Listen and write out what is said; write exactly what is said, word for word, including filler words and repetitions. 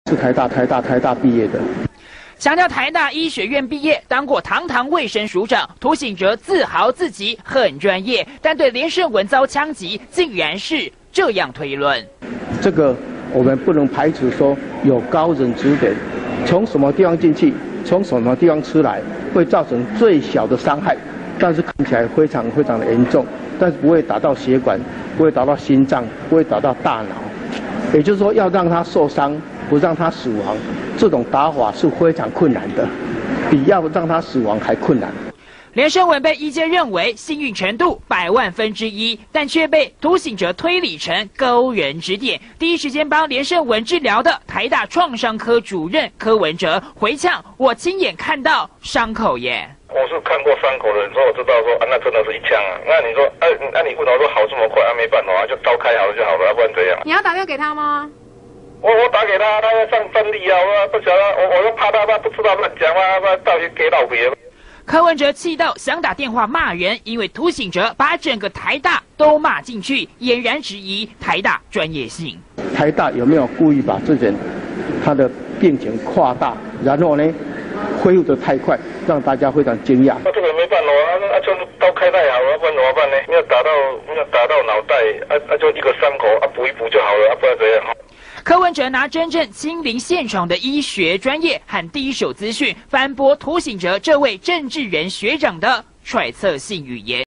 是台大、台大、台大毕业的。 强调台大医学院毕业，当过堂堂卫生署长，涂醒哲自豪自己很专业，但对连胜文遭枪击，竟然是这样推论： 这个我们不能排除说有高人指点，从什么地方进去，从什么地方出来，会造成最小的伤害，但是看起来非常非常的严重，但是不会打到血管，不会打到心脏，不会打到大脑。也就是说，要让他受伤，不让他死亡，这种打法是非常困难的，比要让他死亡还困难。 连胜文被医界认为幸运程度百万分之一，但却被涂醒哲推理成勾人指点。第一时间帮连胜文治疗的台大创伤科主任柯文哲回呛：“我亲眼看到伤口耶。” 我是看过伤口的人，所以我知道说啊，那真的是一枪啊。那你说，啊，那、啊、你问我说好这么快啊？没办法啊，就刀开好了就好了，要、啊、不然怎样？ 你要打电话给他吗？ 我我打给他，他要上分力啊，我不晓得，我我又怕他他不知道乱讲话，他到底给到别。 柯文哲气到想打电话骂人，因为涂醒哲把整个台大都骂进去，俨然质疑台大专业性。 台大有没有故意把这人他的病情扩大，然后呢恢复得太快，让大家非常惊讶？ 那这个没办法啊，那就刀开太好了，不然怎么办呢？没有打到，没有打到脑袋，啊啊就一个伤口啊补一补就好了，啊不然怎样？ 柯文哲拿真正亲临现场的医学专业和第一手资讯，反驳涂醒哲这位政治人学长的揣测性语言。